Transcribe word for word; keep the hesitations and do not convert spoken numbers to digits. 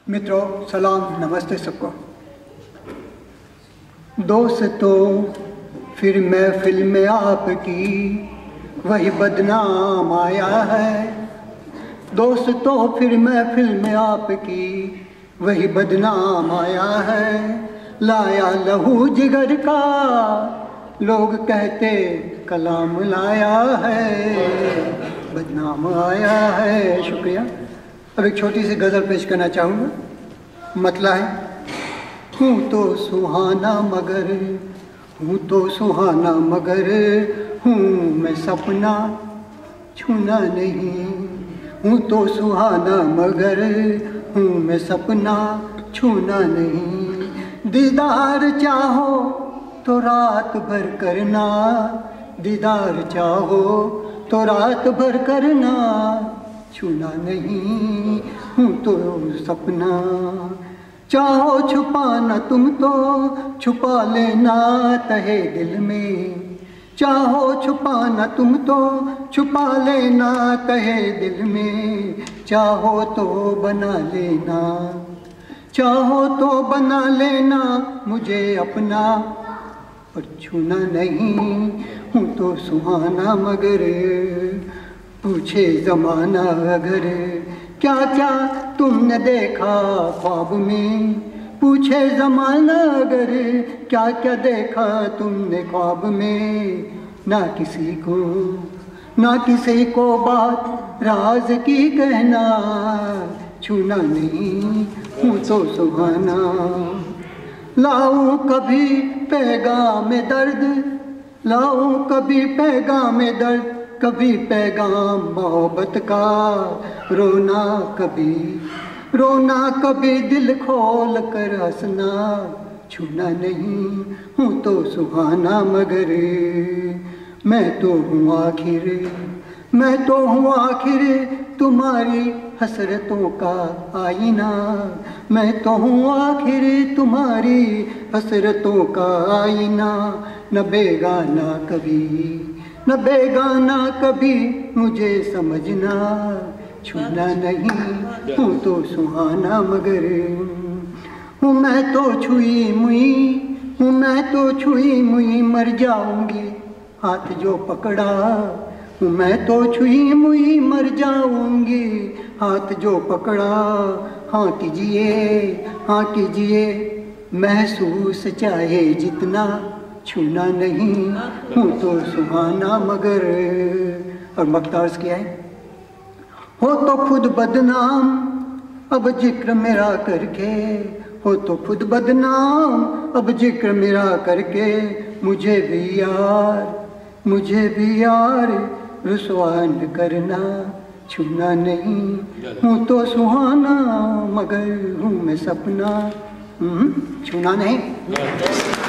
मित्रों सलाम नमस्ते सबको। दोस्तों फिर महफिल में आपकी वही बदनाम आया है। दोस्तों फिर महफिल में आपकी वही बदनाम आया है। लाया लहू जिगर का लोग कहते कलाम लाया है, बदनाम आया है। शुक्रिया। अब एक छोटी सी गज़ल पेश करना चाहूँगा। मतला है, हूँ तो सुहाना मगर हूँ तो सुहाना मगर हूँ मैं सपना छूना नहीं। हूँ तो सुहाना मगर हूँ मैं सपना छूना नहीं। दीदार चाहो तो रात भर करना, दीदार चाहो तो रात भर करना, छूना नहीं। हूँ तो सपना चाहो छुपाना तुम तो छुपा लेना तहे दिल में। चाहो छुपाना तुम तो छुपा लेना तहे दिल में। चाहो तो बना लेना, चाहो तो बना लेना मुझे अपना, पर छूना नहीं। हूँ तो सुहाना मगर पूछे ज़माना अगर क्या क्या तुमने देखा ख्वाब में। पूछे ज़माना अगर क्या क्या देखा तुमने ख्वाब में। ना किसी को ना किसी को बात राज की कहना, छूना नहीं। हूँ तो सुहाना लाऊं कभी पैगाम दर्द, लाऊं कभी पैगाम दर्द, कभी पैगाम मोहब्बत का। रोना कभी रोना कभी दिल खोल कर हंसना, छूना नहीं। हूँ तो सुहाना मगर मैं तो हूँ आखिर, मैं तो हूँ आखिर तुम्हारी हसरतों का आईना। मैं तो हूँ आखिर तुम्हारी हसरतों का आईना। न बेगाना कभी न बेगाना कभी मुझे समझना, छूना नहीं। हूँ तो सुहाना मगर हूँ मैं तो छुई मुई, हूँ मैं तो छुई मुई मर जाऊंगी हाथ जो पकड़ा। हूँ मैं तो छुई मुई मर जाऊंगी हाथ जो पकड़ा। हाँ कीजिए हाँ कीजिए महसूस चाहे जितना, छूना नहीं। हूँ तो सुहाना मगर। और मक्तार्स क्या है, हो तो खुद बदनाम अब जिक्र मेरा करके। हो तो खुद बदनाम अब जिक्र मेरा करके। मुझे भी यार मुझे भी यार रुसवान करना, छूना नहीं। हूँ तो सुहाना मगर हूँ मैं सपना, छूना नहीं।